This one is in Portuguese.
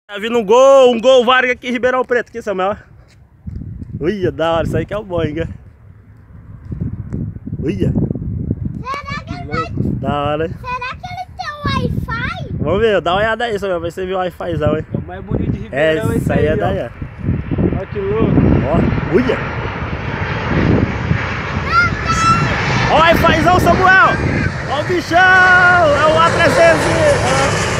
Tá vindo um gol Vargas aqui em Ribeirão Preto, aqui, Samuel. Uia, da hora, isso aí que é o Boeing. Uia. Será que ele vai... Da hora. Será que ele tem Wi-Fi? Vamos ver, dá uma olhada aí, Samuel, vai você ver o Wi-Fizão, hein. É o mais bonito de Ribeirão, Isso aí é daí, ó. Olha que louco. Ó, uia. Ó o Wi-Fizão, Samuel. Ó o bichão, é o A300.